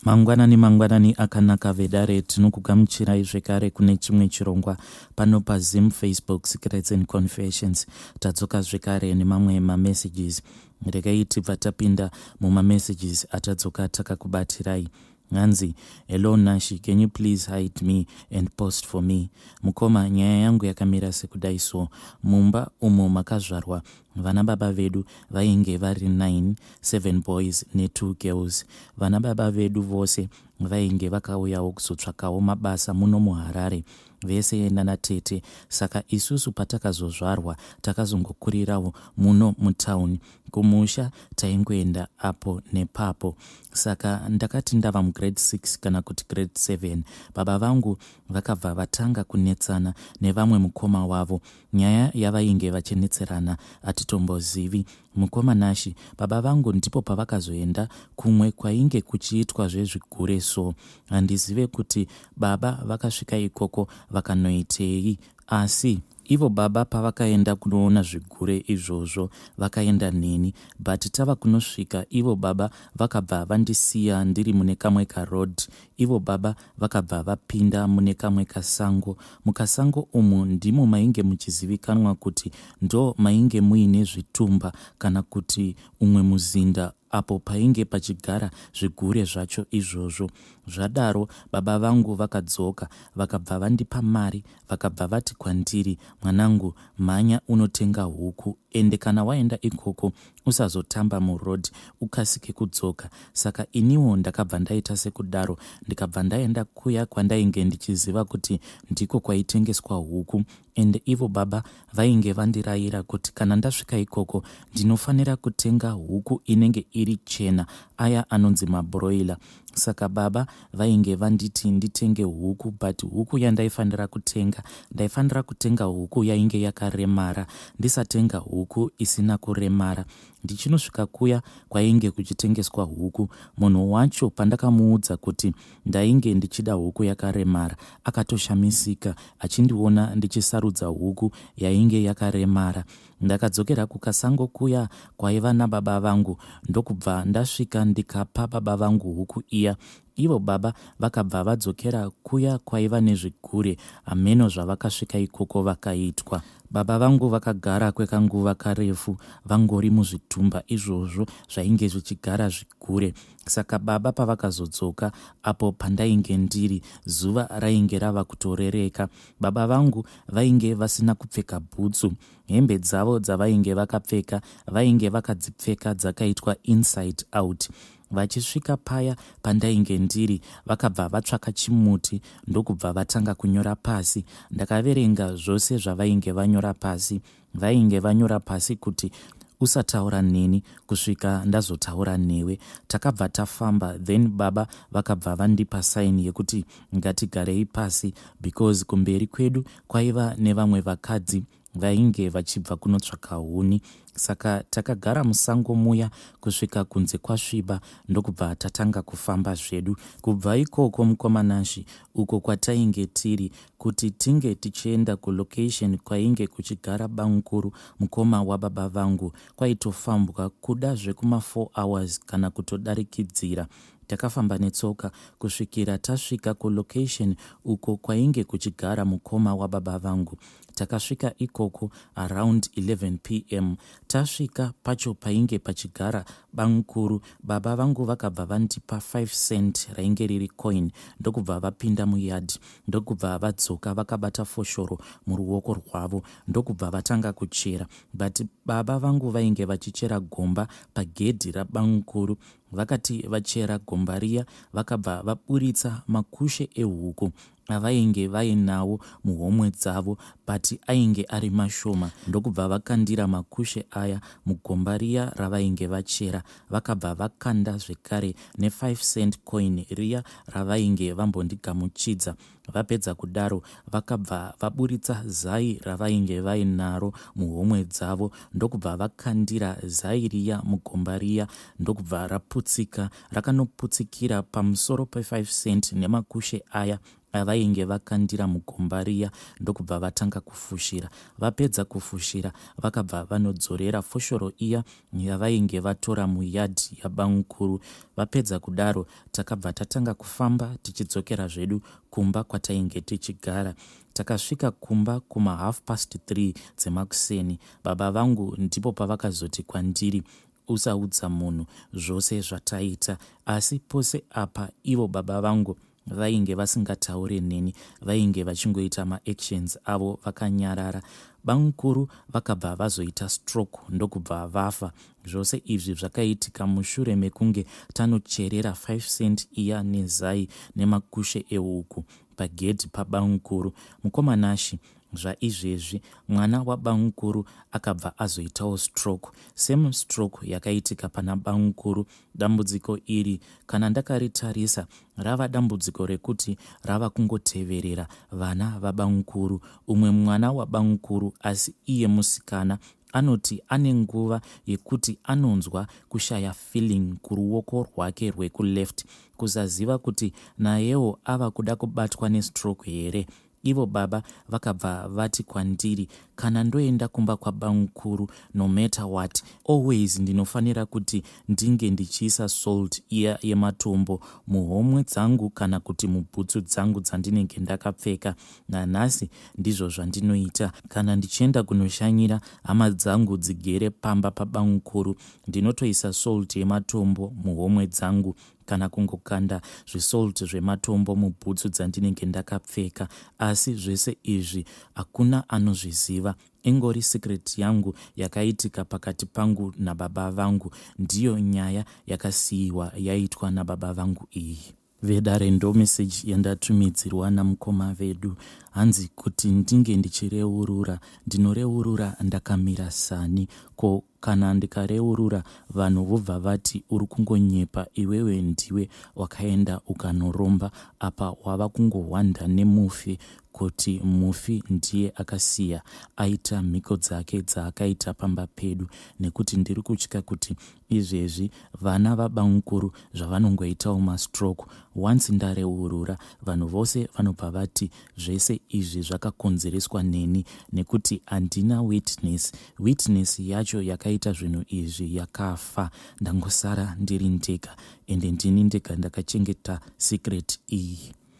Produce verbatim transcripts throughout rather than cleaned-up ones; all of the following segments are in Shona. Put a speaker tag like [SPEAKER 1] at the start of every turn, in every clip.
[SPEAKER 1] Mangwanani mangwanani akanaka vedare tinokugamuchirai zvekare kune chimwe chirongwa pano paZim Facebook Secrets and Confessions. Tadzoka zvekare nemamwe mamessages. Regai tibva tapinda mumamessages atadzoka takakubatirai. Nanzi, hello Nashi, can you please hide me and post for me? Mukoma, nyaya yangu yakamira sekudai so. Mumba umo makazvarwa vana baba vedu vainge vari nine, seven boys ne two girls. Vana baba vedu vose vainge vakauyawo kuzotsvakawo mabasa muno muHarare, vese nanatete. Saka isusu patakazozvarwa takazongokurirawo muno mutauni. Kumusha taingoenda apo nepapo. Saka ndakati ndava mugrade six kana kuti grade seven, baba vangu vakabva vatanga kunetsana nevamwe mukoma wavo. Nyaya yavainge vachinetserana atitombozivi. Mukoma Nashi, baba vangu ndipo pavakazoenda kumwe kwainge kuchiitwa zvezvigure so. Handizive kuti baba vakasvika ikoko vakanoitei, asi ivo baba pavakaenda kunoona zvigure izvozvo vakaenda neni, but tava kunosvika ivo baba vakabva vandisiya ndiri mune kamwe karoad. Ivo baba vakabva vapinda mune kamwe kasango. Mukasango umu ndimo mainge muchizivikanwa kuti ndo mainge muine zvitumba kana kuti umwe muzinda apo painge pachigara zvigure zvacho izvozvo. Zvadaro baba vangu vakadzoka vakabva vandipa mari, vakabva vati kwandiri, mwanangu, mhanya unotenga huku, ende kana waenda ikoko usazotamba muroad, ukasike kudzoka. Saka iniwo ndakabva ndaita sekudaro, ndikabva ndaenda kuya kwandainge ndichiziva kuti ndiko kwaitengeswa huku. Ende ivo baba vainge vandirayira kuti kana ndasvika ikoko ndinofanira kutenga huku inenge iri chena, aya anonzi mabroiler. Saka baba vainge vanditi nditenge huku, but huku yandaifanira kutenga, ndaifanira kutenga huku yainge yakaremara, ndisatenga huku isina kuremara. Ndichinosvika kuya kwainge kuchitengeswa huku, munhu wacho pandakamuudza kuti ndainge ndichida huku yakaremara, akatoshamisika achindiona ndichisarudza huku yainge yakaremara. Ndakadzokera kukasango kuya kwaiva nababa vangu, ndokubva ndasvika ndikapa baba vangu huku iya. Ivo baba vakabva vadzokera kuya kwaiva nezvigure, ameno zvavakasvika ikoko vakaitwa. Baba vangu vakagara kwekanguva karefu vangori muzvitumba izvozvo zvainge zvichigara zvigure. Saka baba pavakazodzoka apo pandainge ndiri, zuva rainge rava kutorereka. Baba vangu vainge vasina kupfeka bhutsu. Hembe dzavo dzavainge vakapfeka vainge vakadzipfeka dzakaitwa inside out. Vachisvika paya pandainge ndiri, vakabva vatsvaka chimuti ndokubva vatanga kunyora pasi. Ndakaverenga zvose zvavainge vanyora pasi. Vainge vanyora pasi kuti usataura neni kusvika ndazotaura newe. Takabva tafamba, then baba vakabva vandipa saini yekuti ngatigarei pasi, because kumberi kwedu kwaiva nevamwe vakadzi vainge vachibva kunotsvaka huni. Saka takagara musango muya kusvika kunze kwasviba, ndokubva tatanga kufamba zvedu. Kubva ikoko mukoma Nashi, uko kwatainge tiri, kuti tinge tichienda kulocation kwainge kuchigara Bamukuru mukoma wababa vangu, kwaitofambwa kuda zvekuma four hours kana kutodarikidzira. Takafamba netsoka kusvikira tasvika kulocation uko kwainge kuchigara mukoma wababa vangu. Takasvika ikoko around eleven p m. Tasvika pacho painge pachigara Bamukuru, baba vangu vakabva vandipa five cent rainge riri coin, ndokubva vapinda muyard, ndokubva vadzoka vakabata foshoro muruoko rwavo, ndokubva vatanga kuchera. But baba vangu vainge vachichera gomba pagedhi raBamukuru. Vakati vachera gomba riya, vakabva vaburitsa makushe ehuku avainge vainawo muhomwe dzavo, but ainge ari mashoma. Ndokubva vakandira makushe aya mugomba riya ravainge vachera. Vakabva vakanda zvekare ne five cent coin riya ravainge vambondigamuchidza. Vapedza kudaro vakabva vaburitsa zai ravainge vainaro muhomwe dzavo, ndokubva vakandira zai riya mugomba riya, ndokubva raputsika, rakanoputsikira pamusoro pe five cent nemakushe aya vainge vakandira mugomba riya ndokubva vatanga kufushira. Vapedza kufushira vakabva vanodzorera foshoro iya yavainge vatora muyadhi yaBamukuru. Vapedza kudaro takabva tatanga kufamba tichidzokera zvedu kumba kwatainge tichigara. Takasvika kumba kuma half past three dzemakuseni. Baba vangu ndipo pavakazoti kwandiri, usaudza munhu zvose zvataita. Asi pose apa ivo baba vangu vainge vasingataure neni, vainge vachingoita maactions avo vakanyarara. Bamukuru vakabva vazoita stroke ndokubva vafa. Zvose izvi zvakaitika mushure mekunge tanocherera five cent iya nezai nemakushe ehuku pagedhi paBamukuru. Mukomanashi zvaizvezvi mwana waBamukuru akabva azoitawo stroke. Same stroke yakaitika pana Bamukuru. Dambudziko iri kana ndakaritarisa rava dambudziko rekuti rava kungoteverera vana vaBamukuru. Umwe mwana waBamukuru asi iye musikana anoti ane nguva yekuti anonzwa kushaya feeling kuruoko rwake rwekuleft, kusaziva kuti nayewo ava kuda kubatwa nestroke here. Ivo baba vakabva vati kwandiri, kana ndoenda kumba kwaBamukuru, no matter what, always ndinofanira kuti ndinge ndichiisa salt iya yematombo muhomwe dzangu kana kuti mubhutsu dzangu dzandinenge ndakapfeka. Nanhasi ndizvo zvandinoita. Kana ndichienda kunoshanyira hama dzangu dzigere pamba paBamukuru, ndinotoisa salt yematombo muhomwe dzangu kana kungokanda zvisalt zvematombo mubhutsu dzandinenge ndakapfeka. Asi zvese izvi hakuna anozviziva. Ingori secret yangu yakaitika pakati pangu nababa vangu. Ndiyo nyaya yakasiyiwa yaitwa nababa vangu iyi. Vedare ndo message yandatumidzirwa namukoma vedu. Hanzi kuti ndinge ndichireurura, ndinoreurura ndakamira sani. Ko kana ndikareurura vanhu vobva vati uri kungonyepa, iwewe ndiwe wakaenda ukanoromba, apa wava kungohwanda nemufi, kuti mufi ndiye akasiya aita mhiko dzake dzaakaita pamba pedu. Nekuti ndiri kutya kuti izvezvi vana vaBamukuru zvavanongoitawo mastroke. Once ndareurura vanhu vose vanobva vati zvese izvi zvakakonzereswa neni, nekuti handina witness. Witness yacho yakaita zvinhu izvi yakafa. Ndangosara ndiri ndega, ende ndini ndega ndakachengeta secret iyi.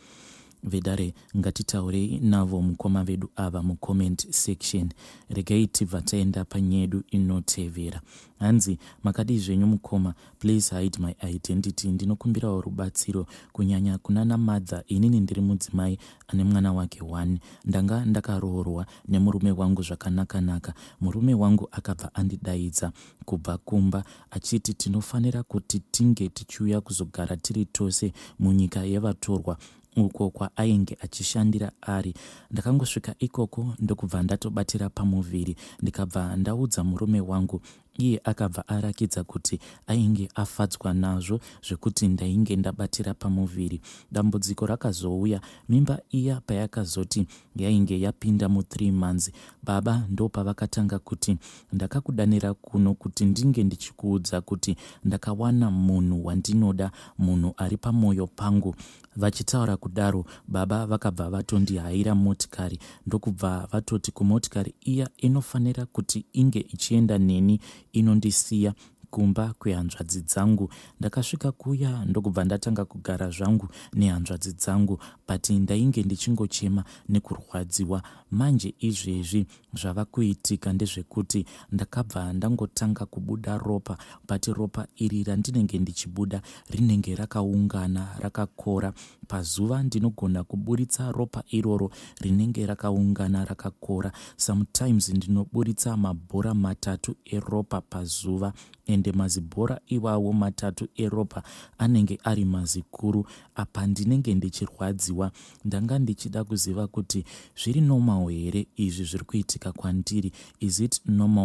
[SPEAKER 1] Vedare ngatitaurei navo mukoma vedu ava mucomment section. Regai tibva taenda panyedu inotevera. Hanzi makadi zvenyu mukoma, please hide my identity. Ndinokumbirawo rubatsiro kunyanya kunana madha. Inini ndiri mudzimai ane mwana wake one. Ndanga ndakaroorwa nemurume wangu zvakanaka-naka. Murume wangu akabva andidaidza kubva kumba achiti tinofanira kuti tinge tichiuya kuzogara tiri tose munyika yevatorwa uko kwaainge achishandira ari. Ndakangosvika ikoko ndokubva ndatobatira pamuviri. Ndikabva ndaudza murume wangu, iye akabva arakidza kuti ainge afadzwa nazvo zvekuti ndainge ndabatira pamuviri. Dambudziko rakazouya mimba iya payakazoti yainge yapinda mu three months. Baba ndo pavakatanga kuti ndakakudanira kuno kuti ndinge ndichikuudza kuti ndakawana munhu wandinoda, munhu ari pamwoyo pangu. Vachitaura kudaro, baba vakabva vatondihayira motikari. Ndokubva vatoti kumotikari iya inofanira kuti inge ichienda neni inondisiya kumba kwehanzvadzi dzangu. Ndakasvika kuya ndokubva ndatanga kugara zvangu nehanzvadzi dzangu, bati ndainge ndichingochema nekurwadziwa. Manje izvezvi zvava kuitika ndezvekuti ndakabva ndangotanga kubuda ropa, bati ropa iri randinenge ndichibuda rinenge rakaungana rakakora. Pazuva ndinogona kuburitsa ropa iroro rinenge rakaungana rakakora. Sometimes ndinoburitsa mabhora matatu eropa pazuva, ende mazibhora iwawo matatu eropa anenge ari mazikuru. Apa ndinenge ndichirwadziwa. Ndanga ndichida kuziva kuti zviri normal here izvi zviri kuitika kwandiri. Is it normal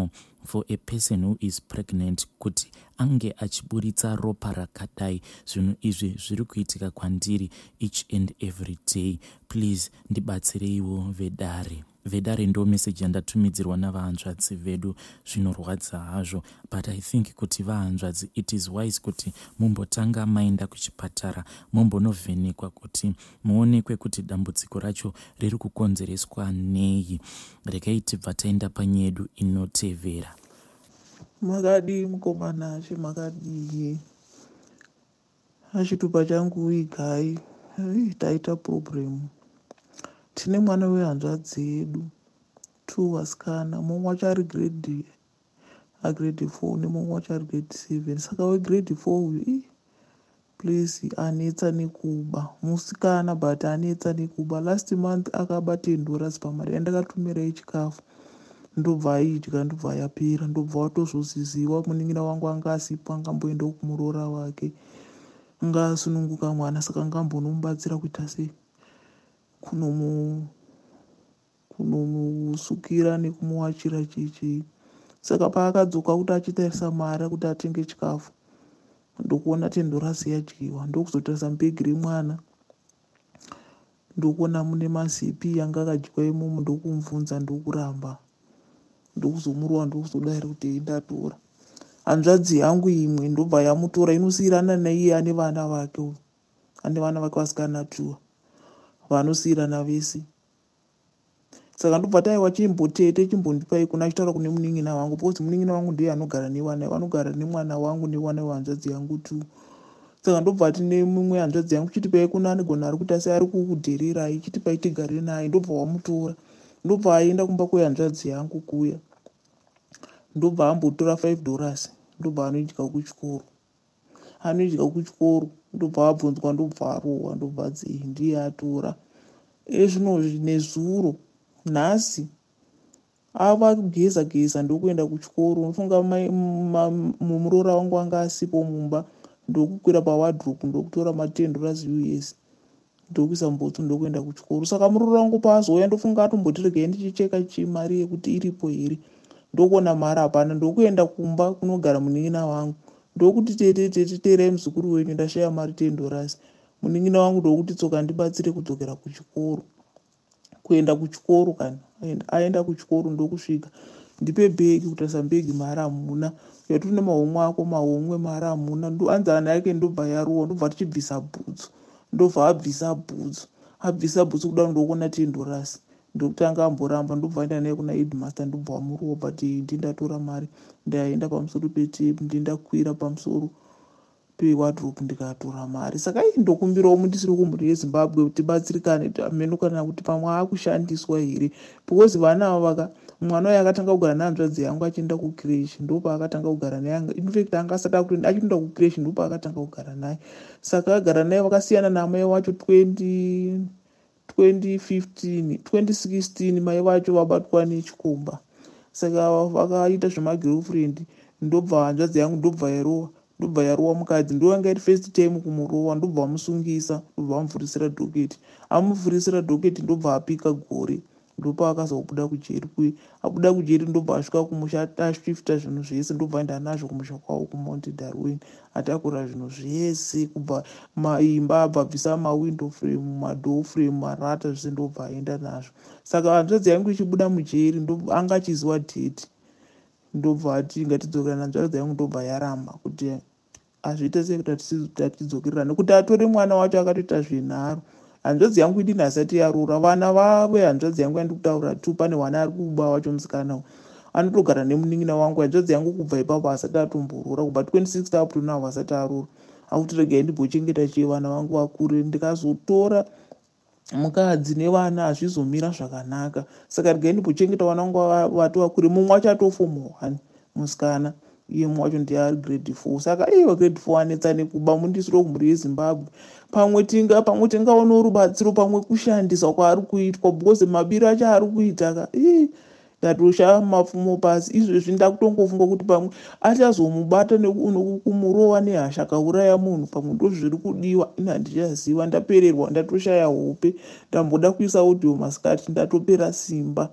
[SPEAKER 1] for a person who is pregnant kuti ange achiburitsa ropa rakadai. Zvinhu izvi zviri kuitika kwandiri each and every day. Please ndibatsireiwo vedare. Vedare ndo message yandatumidzirwa navahanzvadzi vedu. Zvinorwadza hazvo, but I think kuti vahanzvadzi it is wise kuti mumbotanga maenda kuchipatara mumbonovhenekwa kuti muonekwe kuti dambudziko racho riri kukonzereswa nei. Regai tibva taenda panyedu inotevera.
[SPEAKER 2] Makadi mukomana achi makadi achitupa changu igai taita problem. Tine mwana wehanzvadzi yedu two vasikana, mumwe wacho ari grade a grade four nemumwe wacho ari grade seven. Saka wegrade four uyu please anetsa nekuba musikana but anetsa nekuba. Last month akaba ten dollars pamari yandakatumira yechikafu, ndobva aidya ndobva yapera. Ndobva watozviziva munin'ina wangu anga asipo angamboenda kumuroora wake, anga asununguka mwana, saka ngambonomubatsira kuita sei kunomu kunomusukira nekumuwachira chichi. Saka paakadzoka kuti achitarisa mari kuti atenge chikafu, ndokuona ten dollars yadyiwa. Ndokuzotarisa bhegi remwana, ndokuona mune mazipi yanga akadyiwa imomo. Ndokumubvunza, ndokuramba, ndokuzomurova, ndokuzodaira kuti ndatora. Hanzvadzi yangu imwe ndobva yamutora, inosiyirana naiye ane vana vake, ane vana vake vasikana two vanosiyirana vese. Saka ndobva taiwa chimbotete chimbondipai kuna achitaura kune munin'ina wangu, because munin'ina wangu ndiye anogara nevana, vanogara nemwana wangu newana wehanzvadzi yangu two. Saka ndobva tine mumwe hanzvadzi yangu chitipai kuna anogona ari kuita seari kukudherirai, chitipai tigare naye. Ndobva wamutora, ndobva aenda kumba kwehanzvadzi yangu kuya, ndobva ambotora five dollars, ndobva anoidya kuchikoro. Anoidya kuchikoro, ndobva abvunzwa, ndobva arohwa, ndobva dzei ndiye atora. Ezvino nezuro nhasi ava kugeza geza ndokuenda kuchikoro. Unofunga muroora wangu anga asipo mumba, ndokukwira pawadropu ndokutora ma ten dollars U S ndokuisa mubhotso ndokuenda kuchikoro. Saka muroora wangu paazouya ndofunga atombotiregai ndichicheka chimari yekuti iripo here, ndokuona mari hapana. Ndokuenda kumba kunogara munin'ina wangu, ndokuti tete tete terai muzukuru wenyu ndashaya mari ten dollars. Munin'ina wangu ndokuti tsoka ndibatsire kudzokera kuchikoro, kuenda kuchikoro. Kana aenda kuchikoro ndokusvika ndipe bhegi, kutarisa bhegi mari hamuna, yaturi nemahomwe ako mahomwe mari hamuna. Anzana yake ndobva yarohwa, ndobva tichibvisa bhutsu, ndobva abvisa bhutsu, abvisa bhutsu kudaro ndokuona ten dollars. Ndokutanga amboramba, ndobva aenda naye kuna headmaster, ndobva wamurohwa, but ndindatora mari ndaenda pamusoro petepu, ndindakwira pamusoro pewardrobe ndikatora mari. Saka ii ndokumbirawo mundisiri kumhuri yeZimbabwe kuti batsirikane meno kana kuti pamwe akushandiswa here, because vana ava vaka mwana uyu akatanga kugara nehanzvadzi yangu achienda kucreche, ndopa akatanga kugara naye. Infact anga asati akuenda achienda kucreche ndopa akatanga kugara naye. Saka agara naye vakasiyana namai wacho twenty fifteen twenty sixteen mai vacho vabatwa nechikomba. Saka vakaita zvemagirlfriend, ndobva hanzvadzi yangu ndobva yarohwa, ndobva yarohwa mukadzi. Ndovanga iri first time kumurohwa, ndobva amusungisa, ndobva amuvhurisira dhoketi. Amuvhurisira dhoketi ndobva apika gore, ndopa akazobuda kujeri. Kuye abuda kujeri ndobva asvika kumusha, ashifta zvinhu zvese, ndobva aenda nazvo kumusha kwavo kuMount Darwin. Atakura zvinhu zvese kubva maimba, abva bvisa mawindow frame, madoor frame, marata zvese, ndobva aenda nazvo. Saka hanzvadzi yangu ichibuda mujeri anga achiziva dheti, ndobva ati ngatidzokera. Hanzvadzi yangu ndobva yaramba kuti azviita sekuti tatidzokerera, nekuti atore mwana wacho akatoita zvenharo. Hanzvadzi yangu idini asati yarora, vana vave hanzvadzi yangu yandikutaura tu, pane wana ari kuba wacho musikana anotogara nemunin'ina wangu. Hanzvadzi yangu kubva ipapo asati atomborora, kubva twenty six up to now asati arora. Akuti regai ndimbochengeta chii vana vangu vakure, ndikazotora mukadzi nevana hazvizomira zvakanaka. Saka regai ndimbochengeta vana vangu vati vakure. Mumwe wacho atofomo one musikana, iye mumwe wacho ndiye ari grade four. Saka iye grade four anetsa nekuba mundisiro kumhuri yeZimbabwe. Pamwe tinga pamwe tingaona rubatsiro, pamwe kushandisa kwaari kuitwa, because mabiro acho ari kuita ka ii ndatosha mapfumo pasi. Izvezvi ndakutongofunga kuti pamwe achazomubata nekumurowa nehasha kauraya munhu, pamwe ndozviri kudiwa. Ina handichaziva, ndapererwa, ndatoshaya hope, ndamboda kuisa audio masikati, ndatopera simba.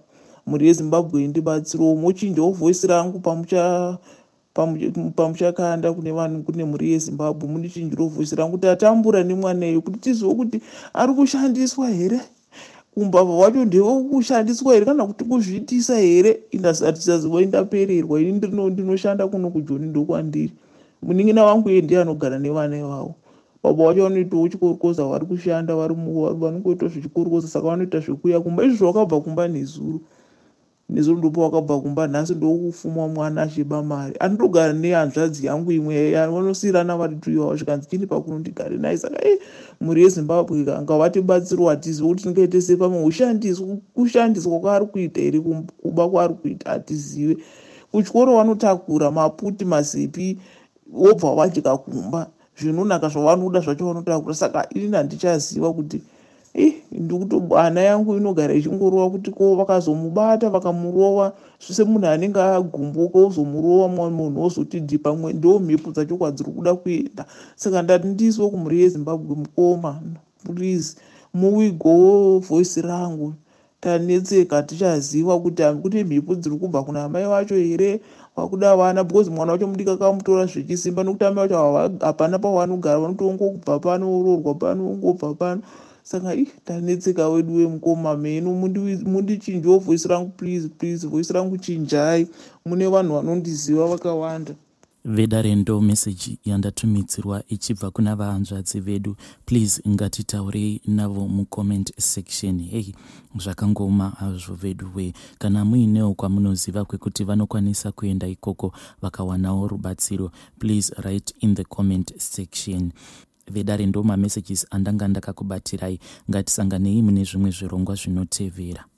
[SPEAKER 2] mhuri yezimbabwe indibatsiro mochinjawo vhoisi rangu pamucha pamuchakanda kune vanhu kune mhuri yezimbabwe munichinjiro vhoisi rangu kuti atambura nemwaneyo kuti tizive kuti ari kushandiswa here, umbavha wacho ndewo kushandiswa here kana kuti kuzviitisa here. Indasatisaziva indapererwa ini ndinoshanda kuno kujoni ndokwandiri munin'ina wangu iye ndiye anogara nevana ivavo. Baba wacho vanoitawo chikorokoza vari kushanda vanongoita zvichikorokoza saka vanoita zvekuya kumba. Izvi zvakabva kumba nezuro nezuro ndopo wakabva kumba nhasi ndokufuma mwana achiba mari. Andogara nehanzvadzi yangu imwe vanosiyirana vari tuiwawo zvikanzi chini pakuno ndigare naye. Saka e mhuri yezimbabwe kanga vatibatsiro hatizivi kuti tingaite sei pamwe kushandiswa kwaari kuita here kuba kwaari kuita hatizive. Kuchikoro vanotakura maputi masipi wobva vadya kumba zvinonaka zvavanoda zvacho vanotakura. Saka ini handichaziva kuti eh ndikuti ana yangu inogara ichingorova kuti ko vakazomubata vakamurova semunhu anenge agumbuka ozomurova munhu ozoti dhi pamwe ndo mhepo dzacho kwadziri kuda kuenda. Saka ndati ndiswe kumhuri yezimbabwe mukoma please muwigowo vhoisi rangu tanetseka tichaziva kuti kune mhepo dziri kubva kuna amai vacho here vakuda vana because mwana wacho mudiki akamutora zvechisimba nokuti amai vacho hapana pavanogara vanotongobva pano vororwa pano ongobva pano. Saka ih tanetseka wedu wemukoma meno mundichinjawo vhoisi rangu please please vhoisi rangu chinjai mune vanhu vanondiziva vakawanda.
[SPEAKER 1] Vedare ndo meseji yandatumidzirwa ichibva kuna vahanzvadzi vedu. Please ngatitaurei navo mucomment section. Hey, zvakangoma hazvo vedu we. Kana muinewo kwamunoziva kwekuti vanokwanisa kuenda ikoko vakawanawo rubatsiro, please write in the comment section. Vedare ndo ma messages andanga ndakakubatirai. Ngatisanganei mune zvimwe zvirongwa zvinotevera.